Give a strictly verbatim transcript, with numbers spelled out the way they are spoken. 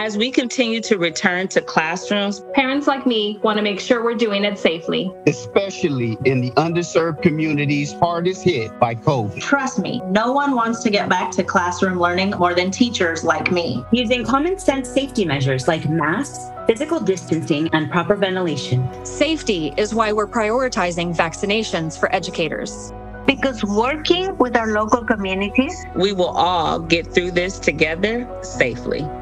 As we continue to return to classrooms, parents like me want to make sure we're doing it safely, especially in the underserved communities hardest hit by COVID. Trust me, no one wants to get back to classroom learning more than teachers like me. Using common sense safety measures like masks, physical distancing, and proper ventilation. Safety is why we're prioritizing vaccinations for educators. Because working with our local communities, we will all get through this together safely.